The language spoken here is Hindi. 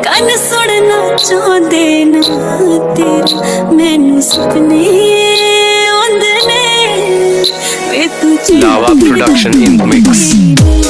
कन सुनना चाहते ना तेरा मैनू सपने आंदे ने वे तू Lava production in the mix.